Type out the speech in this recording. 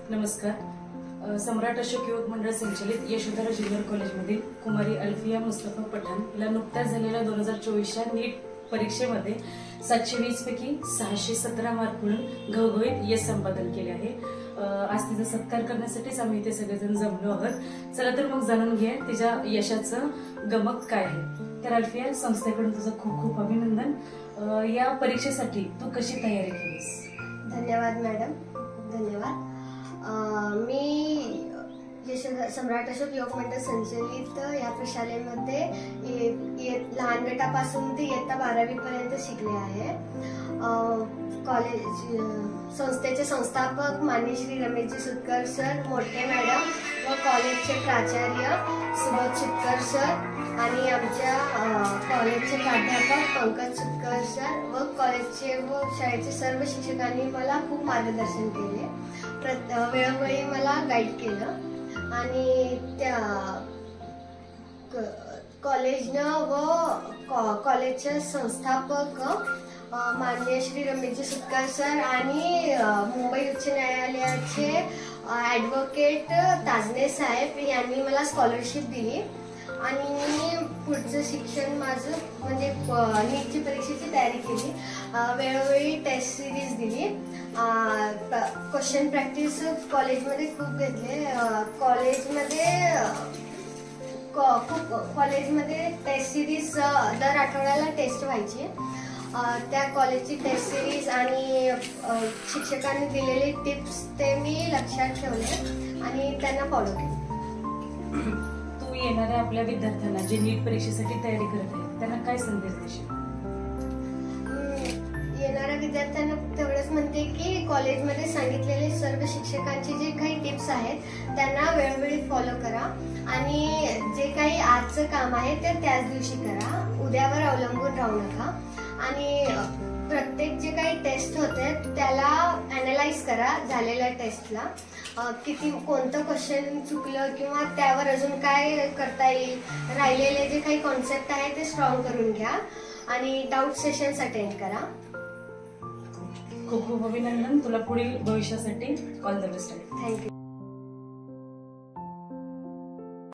नमस्कार. सम्राट अशोक युवक मंडळ संचलित यशोधरा ज्युनियर कॉलेजमधील कुमारी अल्फिया मुस्तफा पठाण हिला नुकत्याच झालेल्या 2024च्या नीट परीक्षेमध्ये 720 पैकी 617 मार्क मिळून घवघवीत यश संपादन केले आहे. आज तिचा सत्कार करण्यासाठीच आम्ही इथे सगळेजण जमलो आहोत. चला तर मग जाणून घ्या तिच्या यशाचं गमक काय आहे. तर अल्फिया, संस्थेकडून तुझं खूप खूप अभिनंदन. या परीक्षेसाठी तू कशी तयारी केलीस? धन्यवाद मॅडम, धन्यवाद. मी सम्राट अशोक युवक मंडळ संचलित या प्रशालेमध्ये लहान गटापासून ते इयत्ता 12वी पर्यंत शिकले आहे. कॉलेज संस्थेचे संस्थापक माननीय श्री रमेशजी सुतकर सर, मोठे मॅडम व कॉलेजचे प्राचार्य सुबोध सुतकर सर आणि आमच्या कॉलेजचे प्राध्यापक पंकज सुतकर सर व कॉलेजचे व शाळेचे सर्व शिक्षकांनी मला खूप मार्गदर्शन केले. वेळोवेळी मला गाईड केलं आणि त्या कॉलेजनं व कॉलेजचे संस्थापक माननीय श्री रमेशजी सुतकर सर आणि मुंबई उच्च न्यायालयाचे ॲडव्होकेट ताजने साहेब यांनी मला स्कॉलरशिप दिली आणि मी पुढचं शिक्षण माझं म्हणजे नीटची परीक्षेची तयारी केली. वेळोवेळी टेस्ट सिरीज दिली. क्वेश्चन प्रॅक्टिस कॉलेजमध्ये खूप घेतले. कॉलेजमध्ये टेस्ट सिरीज दर आठवड्याला टेस्ट व्हायची. त्या कॉलेजची टेस्ट सिरीज आणि शिक्षकांनी दिलेले टिप्स ते मी लक्षात ठेवले आणि त्यांना फॉलो केले. तू येणाऱ्या आपल्या विद्यार्थ्यांना जे नीट परीक्षेसाठी तयारी करत आहेत त्यांना काय संदेश देशील? येणाऱ्या विद्यार्थ्यांना तेवढंच म्हणते की कॉलेजमध्ये सांगितलेले सर्व शिक्षकांचे जे काही टिप्स आहेत त्यांना वेळोवेळी फॉलो करा आणि जे काही आजचं काम आहे ते त्याच दिवशी करा. उद्यावर अवलंबून राहू नका आणि प्रत्येक जे काही टेस्ट होते त्याला ॲनालाइज करा. झालेल्या टेस्टला कोणतं क्वेश्चन चुकलं किंवा त्यावर अजून काय करता येईल, राहिलेले जे काही कॉन्सेप्ट आहे ते स्ट्रॉंग करून घ्या आणि डाऊट सेशन्स अटेंड करा. खूप खूप अभिनंदन. तुला पुढील भविष्यासाठी ऑल द बेस्ट. थँक्यू.